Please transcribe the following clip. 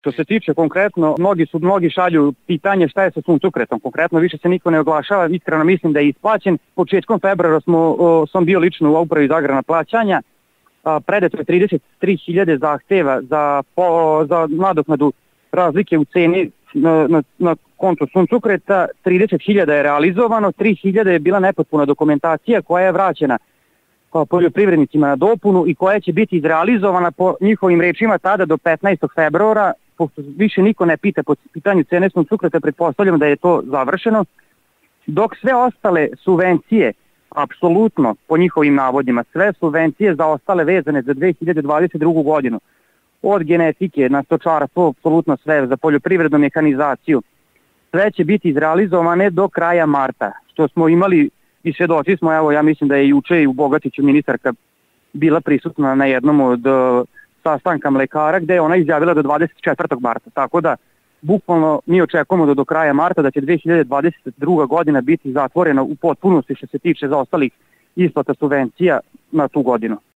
Što se tiče konkretno, mnogi šalju pitanje šta je sa suncokretom. Konkretno više se niko ne oglašava, iskreno mislim da je isplaćen. Početkom februara sam bio lično u Upravi za agrarna plaćanja. Predato je 33.000 zahteva za nadoknadu razlike u ceni na konto suncokreta. 30.000 je realizovano, 3.000 je bila nepotpuna dokumentacija koja je vraćena poljoprivrednicima na dopunu i koja će biti izrealizovana po njihovim rečima tada do 15. februara. Pošto više niko ne pita po pitanju cene suncokreta, pretpostavljam da je to završeno. Dok sve ostale subvencije, apsolutno po njihovim navodima, sve subvencije za ostale vezane za 2022. godinu, od genetike na stočarstvo, apsolutno sve za poljoprivrednu mehanizaciju, sve će biti izrealizovane do kraja marta, što smo imali i svjedoci smo. Evo, ja mislim da je juče i u Bogatiću ministarka bila prisutna na jednom od sastanka mlekara gde je ona izjavila do 24. marta, tako da bukvalno mi očekujemo do kraja marta da će 2022. godina biti zatvorena u potpunosti što se tiče zaostalih isplata subvencija na tu godinu.